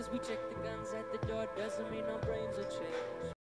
We check the guns at the door, doesn't mean our brains will change.